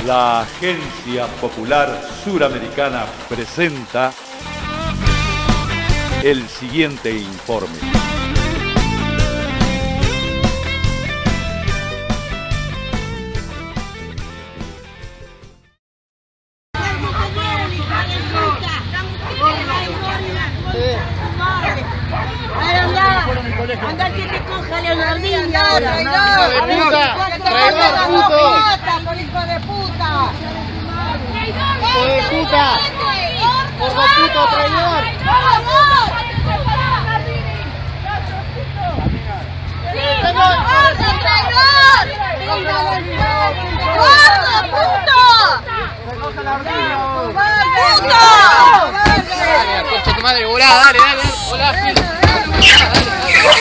La Agencia Popular Suramericana presenta el siguiente informe. Andá que te coja Leonardina. Traidor, puto. Por hijo de puta. Hijo de puta. Gordo puto, traidor. ¡Puto! Concha tu madre, volá, dale, volá.